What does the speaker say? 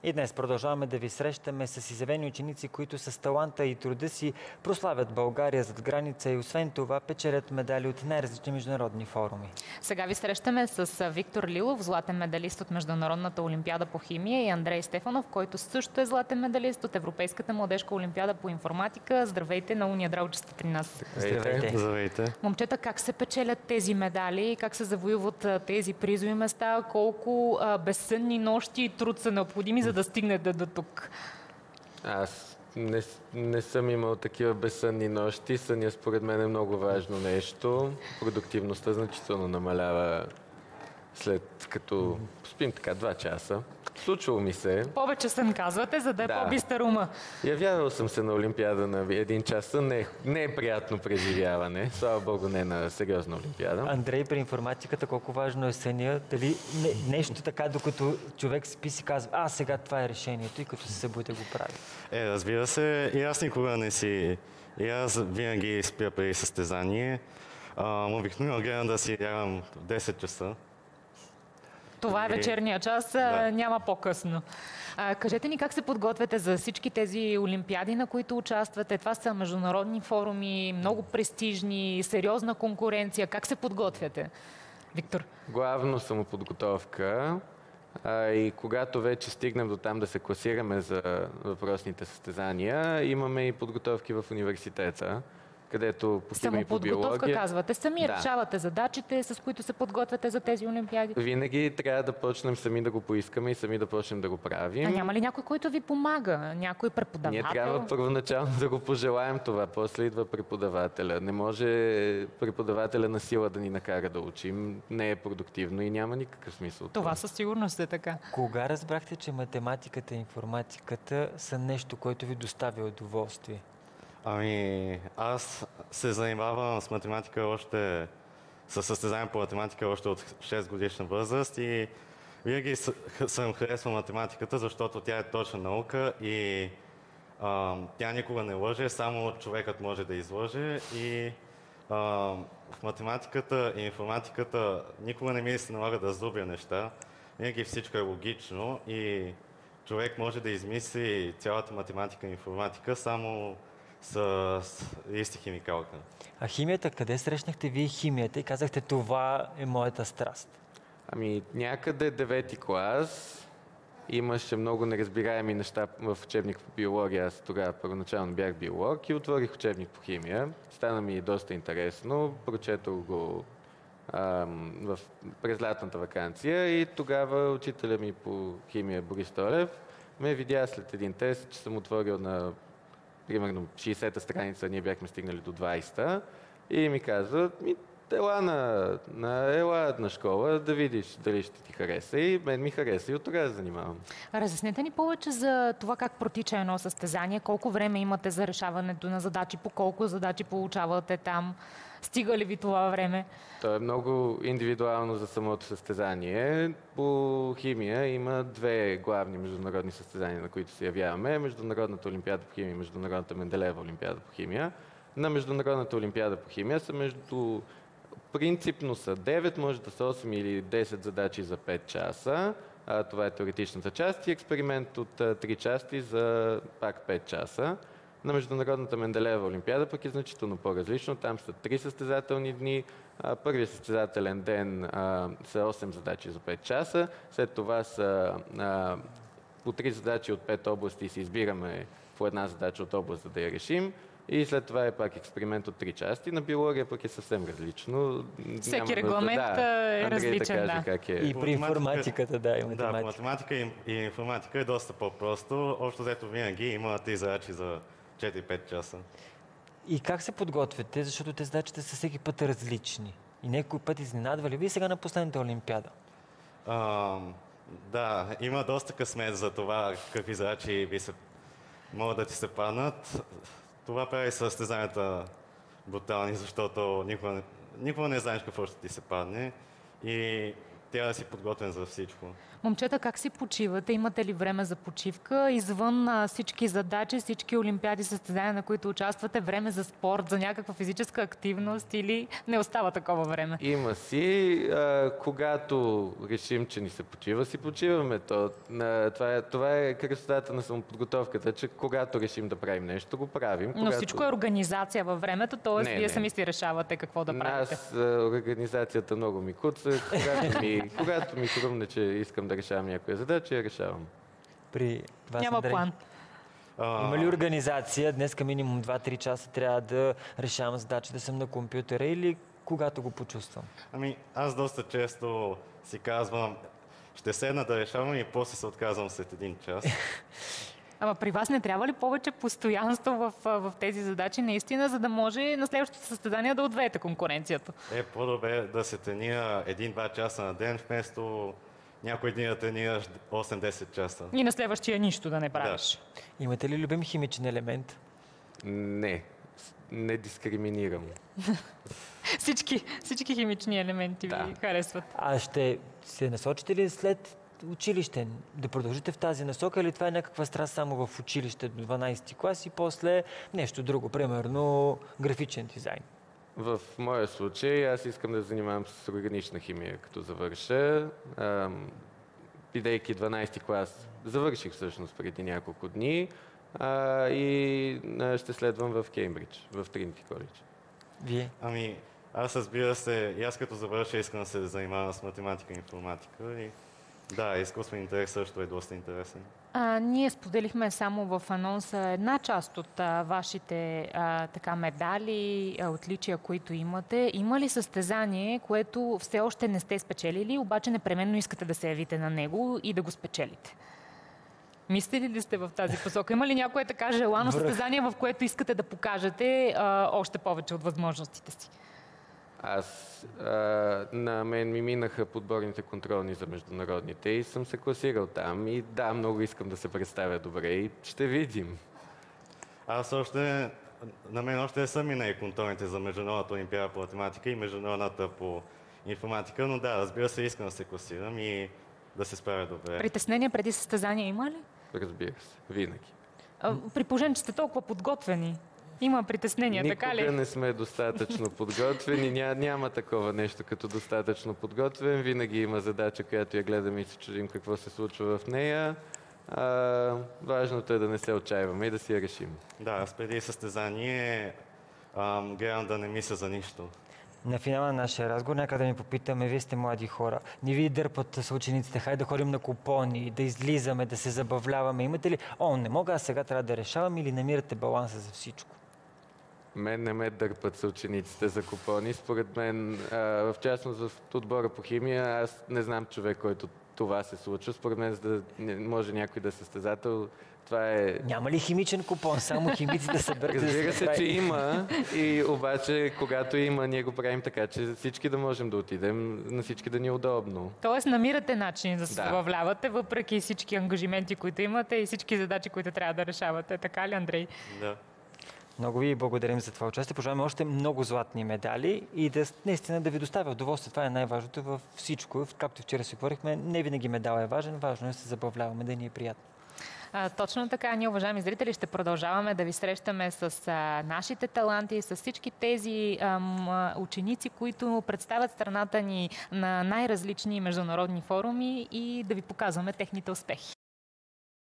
И днес продължаваме да ви срещаме с изявени ученици, които с таланта и труда си прославят България зад граница и освен това печелят медали от най-различни международни форуми. Сега ви срещаме с Виктор Лилов, златен медалист от Международната олимпиада по химия, и Андрей Стефанов, който също е златен медалист от Европейската младежка олимпиада по информатика. Здравейте, много ни е драго, че сте при нас. Здравейте. Здравейте. Момчета, как се печелят тези медали, как се завоюват тези призови места, колко безсънни нощи и труд са необходими, за да стигнете до тук? Аз не съм имал такива безсънни нощи. Съня според мен е много важно нещо. Продуктивността значително намалява след като спим така 2 часа. Случвало ми се. Повече сън казвате, за да е по-бистър ума. Явявал съм се на олимпиада на 1 час. Не е приятно преживяване. Слава Богу, не на сериозна олимпиада. Андрей, при информатиката колко важно е съня? Дали нещо така, докато човек спи си казва, сега това е решението и като се събуди го прави? Разбира се, и аз никога не си... И аз винаги спя преди състезание. Обикновено гледам да си лягам в 10 часа. Това е вечерния час, няма по-късно. Кажете ни как се подготвяте за всички тези олимпиади, на които участвате. Това са международни форуми, много престижни, сериозна конкуренция. Как се подготвяте, Виктор? Главно самоподготовка. И когато вече стигнем до там да се класираме за въпросните състезания, имаме и подготовки в университета, където постигаме и по биология. Самоподготовка казвате. Сами решавате задачите, с които се подготвяте за тези олимпиади? Винаги трябва да почнем сами да го поискаме и сами да почнем да го правим. Няма ли някой, който ви помага? Някой преподавател? Ние трябва първоначално да го пожелаем това, после идва преподавателя. Не може преподавателя на сила да ни накара да учим. Не е продуктивно и няма никакъв смисъл. Това със сигурност е така. Кога разбрахте, че математиката и информатиката са нещо, което ви доставя удоволствие? Аз се занимавам с математика със състезание по математика още от 6 годишна възраст и винаги съм харесвал математиката, защото тя е точна наука и тя никога не лъже, само човекът може да излъже и в математиката и информатиката никога не ми се налага да сдобя неща. Винаги всичко е логично и човек може да измисли цялата математика и информатика само с лист и химикалка. А химията, къде срещнахте вие химията и казахте, това е моята страст? Някъде 9-ти клас имаше много неразбираеми неща в учебник по биология. Аз тогава първоначално бях биолог и отворих учебник по химия. Стана ми доста интересно. Прочетох го през лятната ваканция и тогава учителя ми по химия Борис Толев ме видя след един тест, че съм отворил на примерно 60-та страница, ние бяхме стигнали до 20-та и ми казва, ела на школа да видиш дали ще ти хареса, и мен ми хареса и от тогава се занимавам. Разяснете ни повече за това как протича едно състезание, колко време имате за решаването на задачи, по колко задачи получавате там, стига ли ви това време? То е много индивидуално за самото състезание. По химия има 2 главни международни състезания, на които се явяваме. Международната олимпиада по химия и Международната Менделеева олимпиада по химия. На Международната олимпиада по химия са принципно са 9, може да са 8 или 10 задачи за 5 часа. Това е теоретичната част и експеримент от 3 части за пак 5 часа. На Международната Менделеева олимпиада пък е значително по-различно. Там са 3 състезателни дни. Първият състезателен ден са 8 задачи за 5 часа. След това са по 3 задачи от 5 области и се избираме по една задача от област, за да я решим. И след това е пак експеримент от 3 части. На биология пък е съвсем различно. Всеки регламент е различен. Да как е. И при информатиката, и математика. Да, по математика и информатика е доста по-просто. Общо взето винаги има 3 задачи за 4-5 часа. И как се подготвяте, защото тези задачите са всеки път различни? И някой път изненадва ли ви сега на последната олимпиада? Да, има доста късмет за това какви задачи могат да ти се паднат. Това прави състезанията брутални, защото никога не знаеш какво ще ти се падне. И трябва да си подготвен за всичко. Момчета, как си почивате? Имате ли време за почивка? Извън всички задачи, всички олимпиади, състезания, на които участвате, време за спорт, за някаква физическа активност или не остава такова време? Има си. Когато решим, че ни се почива, си почиваме. Това е красотата на самоподготовката, че когато решим да правим нещо, го правим. Но всичко е организация във времето, т.е. вие сами си решавате какво да правите. Аз организацията много ми куца. Когато ми хрумне, че искам да решавам някоя задача, я решавам. При вас, Няма Андрей? план. Има ли организация? Днеска минимум 2-3 часа трябва да решавам задачи, да съм на компютъра или когато го почувствам? Аз доста често си казвам, ще седна да решавам и после се отказвам след 1 час. Ама при вас не трябва ли повече постоянство в тези задачи наистина, за да може на следващото състезание да отвеете конкуренцията? По-добре да се тренира 1-2 часа на ден, вместо някой дни да тренираш 8-10 часа. И на следващия нищо да не правиш. Имате ли любим химичен елемент? Не дискриминирам. Всички химични елементи ви харесват. А ще се насочите ли след училище? Да продължите в тази насока или това е някаква страст само в училище до 12 клас и после нещо друго, примерно графичен дизайн? В моя случай аз искам да занимавам с органична химия, като завърша. Бидейки 12 клас, завърших всъщност преди няколко дни и ще следвам в Кеймбридж, в Тринити коледж. Вие? Аз разбира се, и аз като завърша искам да се занимавам с математика и информатика. И да, изкуствен интелект също е доста интересен. Ние споделихме само в анонса една част от вашите медали, отличия, които имате. Има ли състезание, което все още не сте спечелили, обаче непременно искате да се явите на него и да го спечелите? Мислили ли сте в тази посока? Има ли някое така желано състезание, в което искате да покажете още повече от възможностите си? На мен ми минаха подборните контролни за международните и съм се класирал там. И да, много искам да се представя добре и ще видим. На мен още не са минали контролните за Международната олимпиада по математика и Международната по информатика, но да, разбира се, искам да се класирам и да се справя добре. Притеснения преди състезания има ли? Разбира се, винаги. При положение, че сте толкова подготвени. Има притеснения, така ли? Никога не сме достатъчно подготвени. Няма такова нещо като достатъчно подготвен. Винаги има задача, която я гледаме и се чудим какво се случва в нея. Важното е да не се отчаиваме и да си я решим. Да, аз преди състезание гледам да не мисля за нищо. На финала на нашия разговор нека да ми попитаме, вие сте млади хора. Не ви дърпат съучениците, хайде да ходим на купони, да излизаме, да се забавляваме. Имате ли, не мога, аз сега трябва да решавам или намирате баланса за всичко? Мен не ме дърпат съучениците за купони. Според мен, в частност в отбора по химия, аз не знам човек, който това се случва. Според мен, за да може някой да е състезател, това е... Няма ли химичен купон? Само химиците съберат. Разбира се, че има. И обаче, когато има, ние го правим така, че всички да можем да отидем, на всички да ни е удобно. Тоест, намирате начин да се забавлявате, въпреки всички ангажименти, които имате и всички задачи, които трябва да решавате. Така ли, Андрей? Да. Много ви благодарим за това участие. Пожелаваме още много златни медали и наистина да ви доставя удоволствие. Това е най-важното във всичко. Както вчера си говорихме, не винаги медал е важен. Важно е да се забавляваме, да ни е приятно. Точно така, ние, уважаеми зрители, ще продължаваме да ви срещаме с нашите таланти, с всички тези ученици, които представят страната ни на най-различни международни форуми и да ви показваме техните успехи.